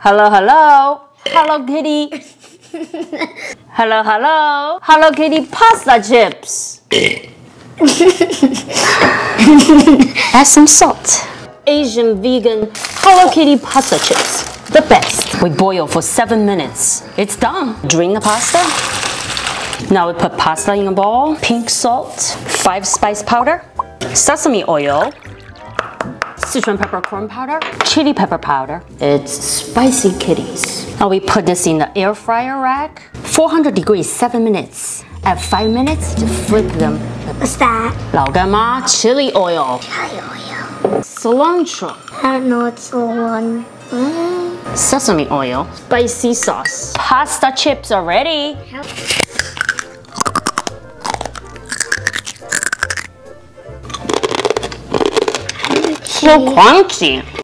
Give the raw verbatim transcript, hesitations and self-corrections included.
Hello, hello. Hello Kitty. Hello, hello. Hello Kitty pasta chips. Add some salt. Asian vegan Hello Kitty pasta chips. The best. We boil for seven minutes. It's done. Drain the pasta. Now we put pasta in a bowl. Pink salt, five spice powder, sesame oil, Sichuan peppercorn powder, chili pepper powder. It's spicy kitties. Now we put this in the air fryer rack. four hundred degrees, seven minutes. At five minutes, to flip them. What's that? 老干妈 chili oil. Chili oil. Cilantro. I don't know what's the one. Mm. Sesame oil. Spicy sauce. Pasta chips are ready. So crunchy.